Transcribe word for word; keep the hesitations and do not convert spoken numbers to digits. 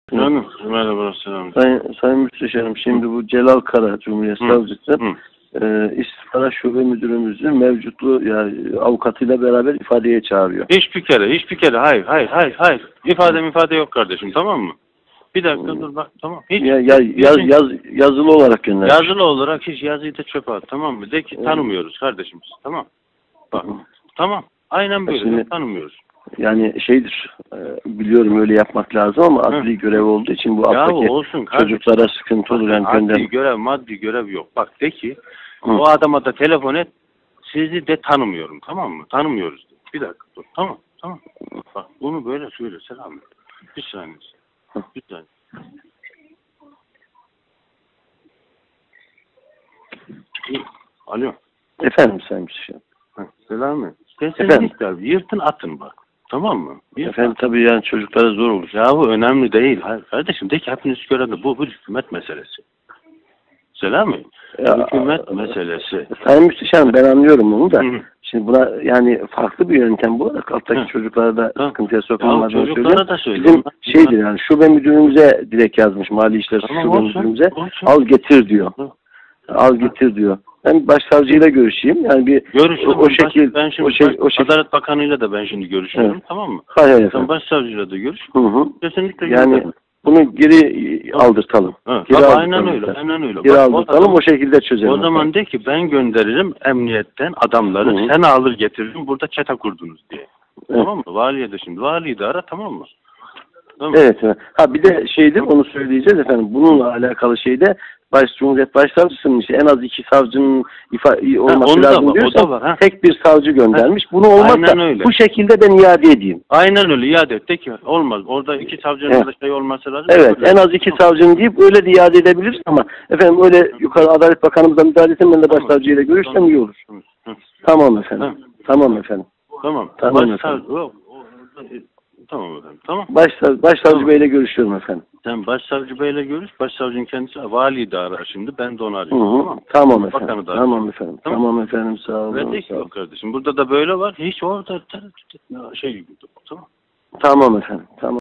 Canım, merhaba, selam. Sayın, Sayın Müsteşarım, şimdi bu Celal Kara, Cumhuriyet Hı. Savcısı, Hı. e, İstihbarat Şube Müdürümüzün mevcutluğu, yani avukatıyla beraber ifadeye çağırıyor. Hiçbir kere, hiçbir kere, hayır, hayır, hayır, hayır. İfade ifade yok kardeşim, tamam mı? Bir dakika Hı. dur bak, tamam. Hiç, Ya, ya, yaz, hiç- yaz, yazılı olarak göndermiş. yazılı olarak hiç yazıyı da çöpe at, tamam mı? De ki Evet. tanımıyoruz kardeşimiz, tamam. Bak, Hı. tamam, aynen böyle, Şimdi- tanımıyoruz. Yani şeydir, e, biliyorum öyle yapmak lazım ama adli görev olduğu için bu Ya alttaki olsun kardeşim. çocuklara sıkıntı olur. Yani Adli gönder. görev, maddi görev yok. Bak de ki, Hı. o adama da telefon et, sizi de tanımıyorum, tamam mı? Tanımıyoruz de. Bir dakika dur, tamam, tamam. Bak bunu böyle söyle, selam. Bir saniye. Hı. Bir saniye. Alo. Efendim Sayın Müsteşarım. Heh, Selami. Efendim? Kesinlikle yırtın atın bak. Tamam mı? Yırtın. Efendim tabii yani çocuklara zor olur. Ya bu önemli değil. Hayır kardeşim de ki hepiniz görelim. Bu bir hükümet meselesi. Selami. Ya, Hükümet meselesi. Sayın Müsteşarım, ben anlıyorum onu da. Hı. Şimdi buna yani farklı bir yöntem bu. Alttaki Hı. çocuklara da Hı. sıkıntıya Ya sokmalarını çocuklara söylüyorum. da söyle. Bizim Onlar- şeydir yani şube müdürümüze direkt yazmış, Mali İşler Tamam, Şube olsun, Müdürümüze. olsun. Al getir diyor. Hı. Al getir diyor. Ben başsavcıyla görüşeyim. Yani bir Görüş. o, o şekil Ben şimdi o şey o baş, şekil. Adalet Bakanı'yla da ben şimdi görüşüyorum. Evet. Tamam mı? Hayır Sen efendim. başsavcıyla da görüş. Hı hı. Kesinlikle Yani gönderin. bunu geri aldırtalım. Ha, Geri tabii, aldırtalım. aynen öyle. Aynen öyle. Geri Bak, aldırtalım, zaman- o şekilde çözelim. O zaman de ki ben gönderirim emniyetten adamları, Hı hı. sen alır getiririm, burada çete kurdunuz diye. Evet. Tamam mı? Valiye de şimdi. Valiyi de ara, tamam mı? Tamam. Evet, evet. Ha bir de şeydir, onu söyleyeceğiz efendim. Bununla alakalı şeyde Baş Cumhuriyet Başsavcısının işte en az iki savcının ifa olması onu da lazım var, o diyorsa da var, ha. tek bir savcı göndermiş. Bunu olmazsa Aynen öyle. bu şekilde ben iade edeyim. Aynen öyle, iade et de ki olmaz. Orada iki savcının Evet. da şey olması lazım. Evet, Öyle. en az iki savcının deyip öyle de iade edebiliriz ama efendim öyle yukarı Adalet Bakanımıza müdahale etsem, ben de Tamam. başsavcıyla görüşsem Tamam. iyi olur. Hı. Tamam efendim. Hı. Tamam efendim. Tamam. Tamam Başsav- Yok, o- Tamam efendim. Tamam. Başsav Başsavcı Tamam. Bey'le görüşüyorum efendim. Sen başsavcı beyle görüş. Başsavcının kendisi valiyi de arar şimdi. Ben de onu Hı arıyorum. hı. Tamam. Tamam efendim. Bakanı da Tamam arıyorum. efendim. Tamam. Tamam efendim. Sağ olun. Ve de ki Sağ olun. yok kardeşim. Burada da böyle var. Hiç orada tereddüt etme. Şey gibi. Tamam. Tamam efendim. Tamam.